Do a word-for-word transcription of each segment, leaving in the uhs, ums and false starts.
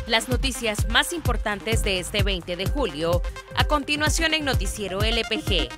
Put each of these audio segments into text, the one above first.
Las noticias más importantes de este veinte de julio, a continuación en Noticiero L P G.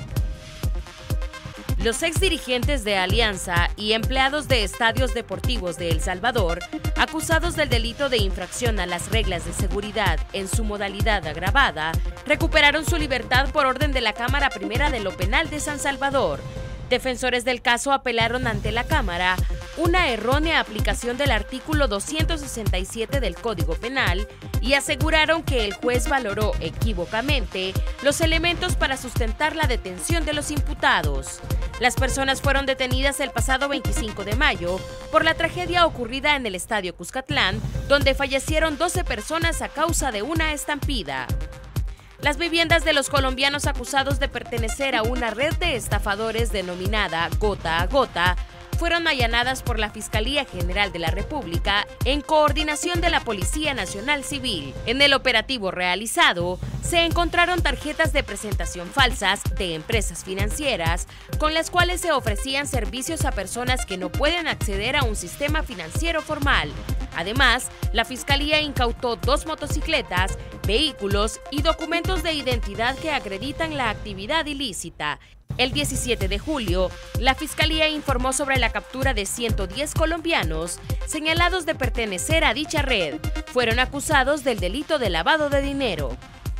Los exdirigentes de Alianza y empleados de estadios deportivos de El Salvador, acusados del delito de infracción a las reglas de seguridad en su modalidad agravada, recuperaron su libertad por orden de la Cámara Primera de lo Penal de San Salvador. Defensores del caso apelaron ante la Cámara una errónea aplicación del artículo doscientos sesenta y siete del Código Penal y aseguraron que el juez valoró equívocamente los elementos para sustentar la detención de los imputados. Las personas fueron detenidas el pasado veinticinco de mayo por la tragedia ocurrida en el Estadio Cuscatlán, donde fallecieron doce personas a causa de una estampida. Las viviendas de los colombianos acusados de pertenecer a una red de estafadores denominada Gota a Gota fueron allanadas por la Fiscalía General de la República en coordinación de la Policía Nacional Civil. En el operativo realizado, se encontraron tarjetas de presentación falsas de empresas financieras con las cuales se ofrecían servicios a personas que no pueden acceder a un sistema financiero formal. Además, la Fiscalía incautó dos motocicletas, vehículos y documentos de identidad que acreditan la actividad ilícita. El diecisiete de julio, la Fiscalía informó sobre la captura de ciento diez colombianos señalados de pertenecer a dicha red. Fueron acusados del delito de lavado de dinero.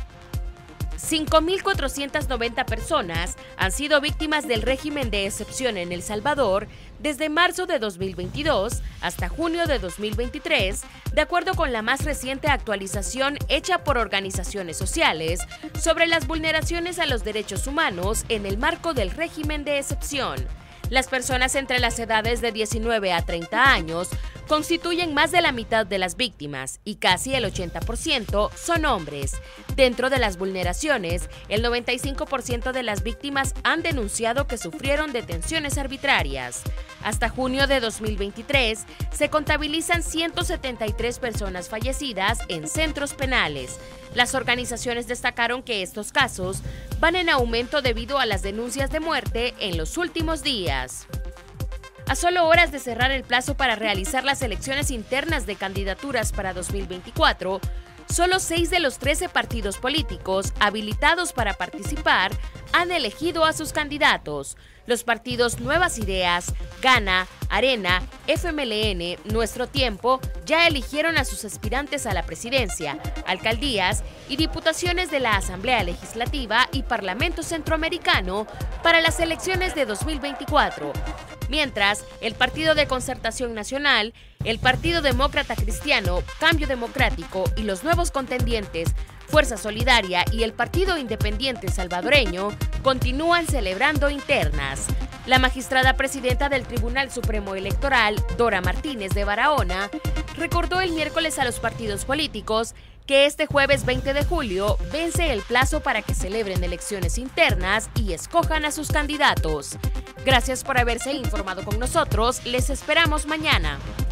cinco mil cuatrocientas noventa personas han sido víctimas del régimen de excepción en El Salvador desde marzo de dos mil veintidós hasta junio de dos mil veintitrés, de acuerdo con la más reciente actualización hecha por organizaciones sociales sobre las vulneraciones a los derechos humanos en el marco del régimen de excepción. Las personas entre las edades de diecinueve a treinta años constituyen más de la mitad de las víctimas y casi el ochenta por ciento son hombres. Dentro de las vulneraciones, el noventa y cinco por ciento de las víctimas han denunciado que sufrieron detenciones arbitrarias. Hasta junio de dos mil veintitrés, se contabilizan ciento setenta y tres personas fallecidas en centros penales. Las organizaciones destacaron que estos casos van en aumento debido a las denuncias de muerte en los últimos días. A solo horas de cerrar el plazo para realizar las elecciones internas de candidaturas para dos mil veinticuatro, solo seis de los trece partidos políticos habilitados para participar han elegido a sus candidatos. Los partidos Nuevas Ideas, Gana, Arena, F M L N, Nuestro Tiempo ya eligieron a sus aspirantes a la presidencia, alcaldías y diputaciones de la Asamblea Legislativa y Parlamento Centroamericano para las elecciones de dos mil veinticuatro. Mientras, el Partido de Concertación Nacional, el Partido Demócrata Cristiano, Cambio Democrático y los nuevos contendientes Fuerza Solidaria y el Partido Independiente Salvadoreño continúan celebrando internas. La magistrada presidenta del Tribunal Supremo Electoral, Dora Martínez de Barahona, recordó el miércoles a los partidos políticos que este jueves veinte de julio vence el plazo para que celebren elecciones internas y escojan a sus candidatos. Gracias por haberse informado con nosotros, les esperamos mañana.